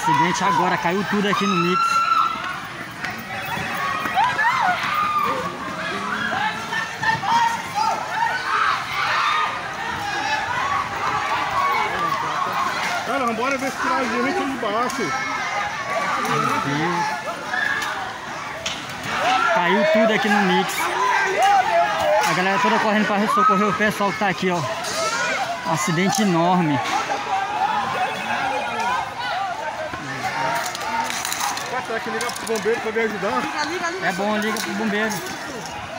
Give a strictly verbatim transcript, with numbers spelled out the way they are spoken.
acidente agora, caiu tudo aqui no mix. Cara, vambora ver se tirar a gente de baixo. Caiu tudo aqui no mix. A galera toda correndo para socorrer o pessoal que tá aqui, ó. Um acidente enorme. Será que liga pro bombeiro pra me ajudar? É bom, liga pro bombeiro.